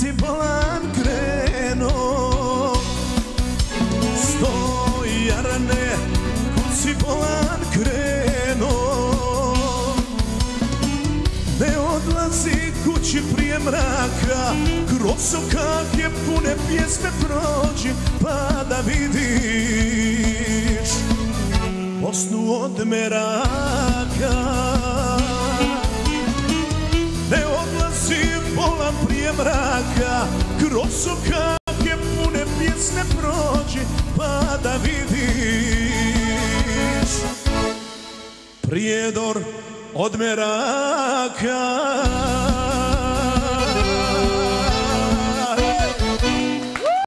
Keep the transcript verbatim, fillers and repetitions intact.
si bolan krenuo. Stoj jarane, kud si bolan krenuo. Ne odlazi kući prije mraka, kroz okake pune pjesme prođi, pa da vidiš Bosnu od meraka. Ne odlazi bolan prije mraka, kroz okake pune pjesme prođi, pa da vidiš Prijedor od meraka.